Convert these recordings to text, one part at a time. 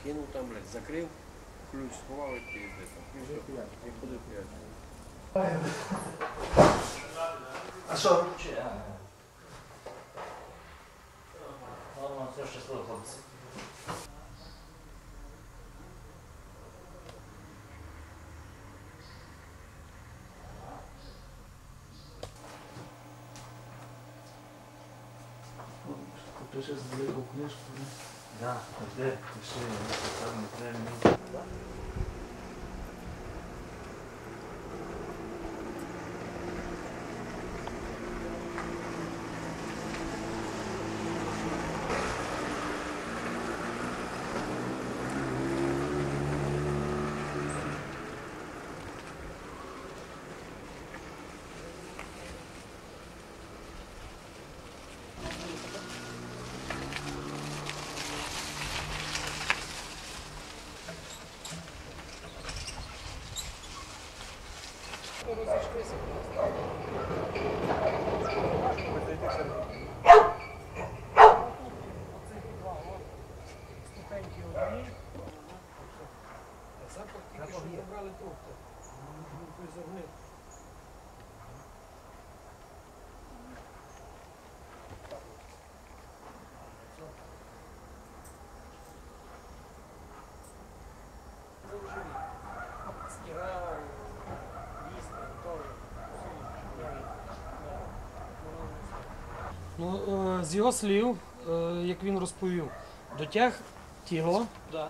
кинув там, блядь, закрив, ключ сховав і пізде там. І ходив п'ять. А що робчі? Ладно, все щасливо, хлопці. Пише з велику книжку. Так, де? Пиши, там не треба. З його слів, як він розповів, дотяг тіло,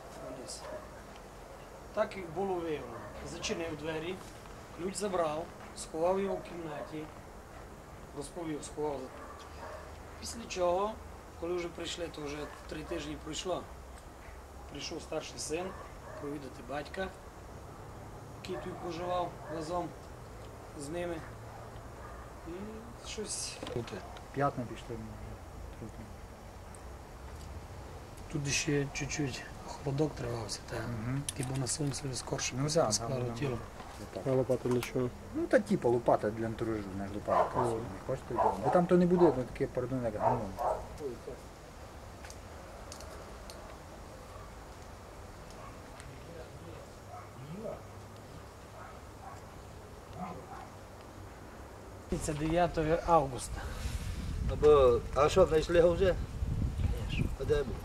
так і було виявлено. Зачинив двері, ключ забрав, сховав його в кімнаті, розповів, сховав. Після чого, коли вже прийшли, то вже 3 тижні пройшло, прийшов старший син провідати батька, який тут проживав разом з ними. І щось. П'ятна пішли. Тут ще чуть-чуть холодок тривався, бо на сонці скорше склало тіло. А лопата для чого? Ну та типу лопата для антуражу, не ж лопата. Не хочете? Бо там то не буде, ну таке пардон, як гамон. Це 9 августа. А що, знайшли його вже? А де був?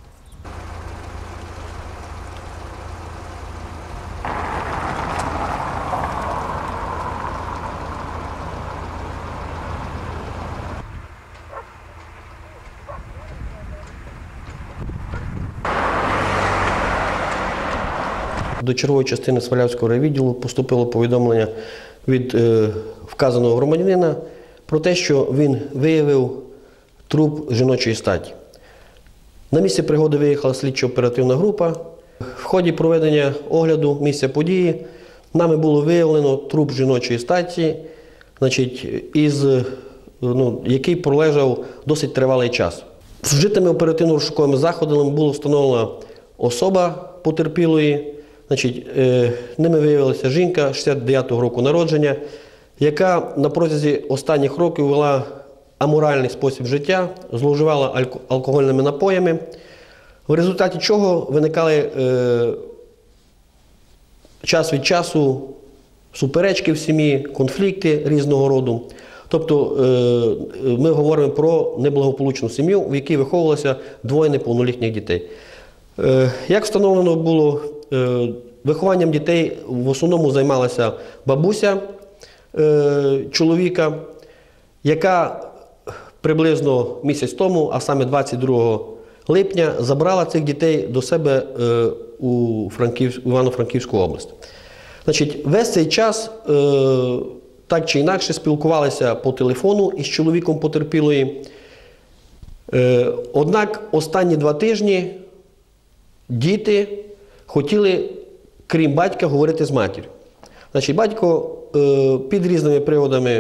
До чергової частини Свалявського райвідділу поступило повідомлення від вказаного громадянина про те, що він виявив труп жіночої статі. На місце пригоди виїхала слідчо-оперативна група. В ході проведення огляду місця події нами було виявлено труп жіночої статі, який пролежав досить тривалий час. Вжитими оперативно-розшуковими заходами було встановлена особа потерпілої. Ними виявилася жінка 69-го року народження, яка на протязі останніх років вела аморальний спосіб життя, зловживала алкогольними напоями, в результаті чого виникали час від часу суперечки в сім'ї, конфлікти різного роду. Тобто ми говоримо про неблагополучну сім'ю, в якій виховувалося 2 неповнолітніх дітей. Як встановлено було, вихованням дітей в основному займалася бабуся чоловіка, яка приблизно місяць тому, а саме 22 липня, забрала цих дітей до себе у Івано-Франківську область. Весь цей час так чи інакше спілкувалися по телефону із чоловіком потерпілої. Однак останні 2 тижні діти хотіли, крім батька, говорити з матір'ю. Батько під різними приводами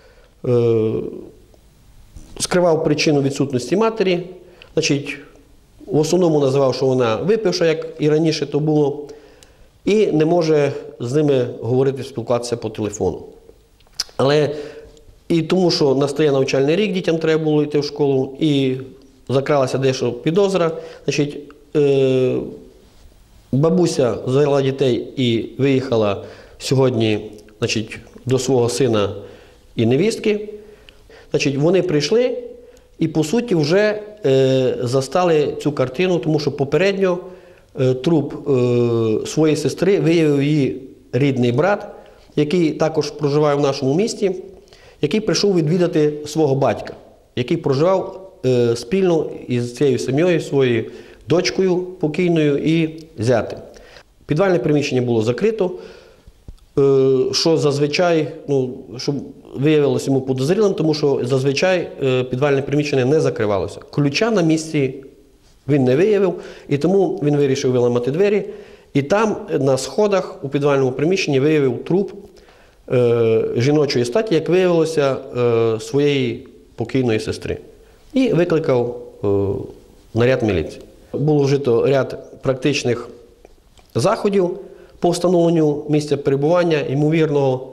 скривав причину відсутності матері. В основному називав, що вона випивша, як і раніше то було, і не може з ними говорити, спілкуватися по телефону. Але і тому, що настає навчальний рік, дітям треба було йти в школу, і закралася дещо підозра, Бабуся взяла дітей і виїхала сьогодні, значить, до свого сина і невістки. Значить, вони прийшли і, по суті, вже застали цю картину, тому що попередньо труп своєї сестри виявив її рідний брат, який також проживає в нашому місті, який прийшов відвідати свого батька, який проживав спільно із цією сім'єю, своєю дочкою покійною і зятем. Підвальне приміщення було закрито, що зазвичай, що виявилося йому підозрілим, тому що зазвичай підвальне приміщення не закривалося. Ключа на місці він не виявив, і тому він вирішив виламати двері. І там на сходах у підвальному приміщенні виявив труп жіночої статі, як виявилося, своєї покійної сестри. І викликав наряд міліції. Було вжито ряд практичних заходів по встановленню місця перебування ймовірного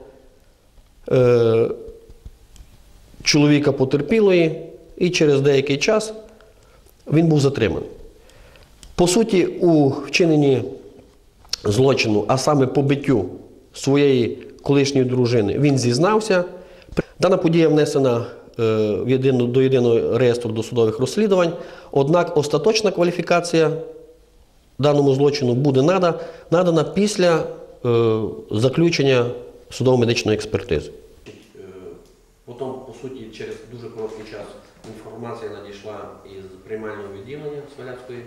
чоловіка потерпілої, і через деякий час він був затриманий. По суті, у вчиненні злочину, а саме побиттю своєї колишньої дружини, він зізнався. Дана подія внесена до єдиного реєстру досудових розслідувань, однак остаточна кваліфікація даному злочину буде надана після заключення судово-медичної експертизи. Потім, по суті, через дуже короткий час інформація надійшла із приймального відділення Смілянської.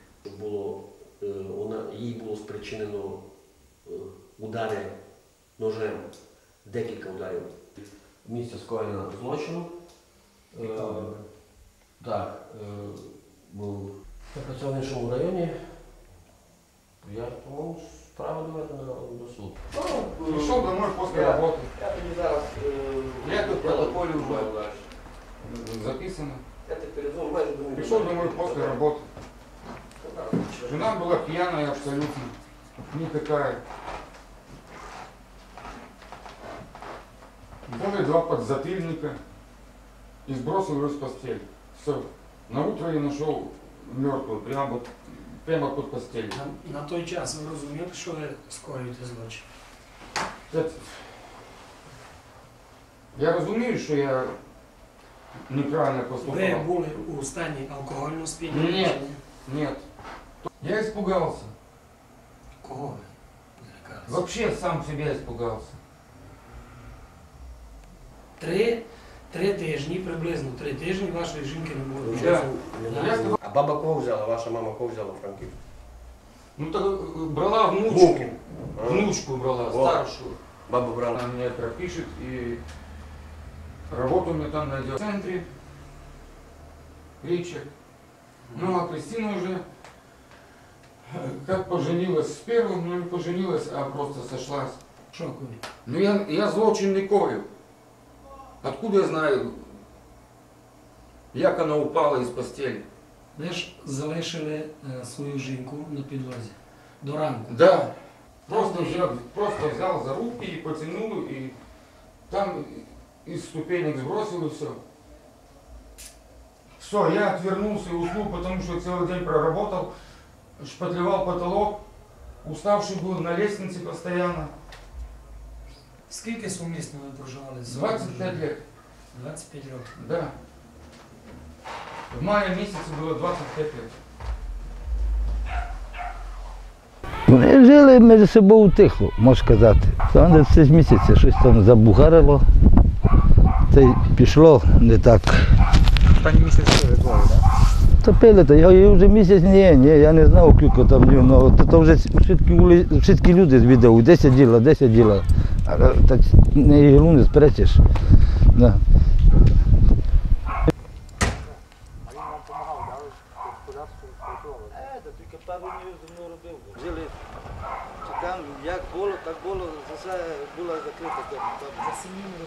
Їй було спричинено удари ножем, декілька ударів. Місце скоєння злочину. Так, я працював в іншому районі. Я, по-моєму, справа доведена до суду. Пришел домой после работы. Я тоді зараз, Я тут в протоколе уже записано. я так передзвонив, майже думаю. Пришел домой после работы. Жена была пьяная абсолютно. Никакая. Дали 2 подзатыльника и сбросил ее с постели. Все. На утро я нашел мертвую, прямо под постелью. На той час ви розуміли, що ви скоюєте злочин? Я розумію, що я неправильно Ви поступав. були у стані алкогольного сп'яніння? Ні. Нет. Я испугался. Кого ви злякалися? Вообще сам себя испугался. Три тижні, приблизно 3 тижні вашої жінки не було. Да. Я сказал, А баба кого взяла? Ваша мама кого взяла в Франківську? ну так брала внучку. Внуки. Внучку брала, Вот. старшую. Баба брала. Она меня пропишет и работу мне там найдет. В центре Ричард. Ну а Кристина уже как поженилась с первым, ну не поженилась, а просто сошлась. Шокові. Ну я злочин не кою. Откуда я знаю, як вона упала із постелі? Ви ж залишили свою жінку на підлозі до ранку. Да. Просто взял за руки и потянул, и там из ступенек сбросил, и все. Все, я отвернулся и уснул, потому что целый день проработал, шпатлевал потолок, уставший был на лестнице постоянно. Скільки сумісно ви проживали з 25 лет, 25 років. да. В мае месяце было 25 лет. Вони жили між собою тихо, можна сказати. Там десь 6 місяців щось там забухарило, та й пішло не так. Останній місяць теж двоє, так? Топили, то я вже місяць, ні, я не знав, скільки там, ну, то вже всі люди віддав, 10 діла, так не ігру не сперечиш. Да. Тільки пару днів зі мною робив. Жили, там як було, так було, все було закрито.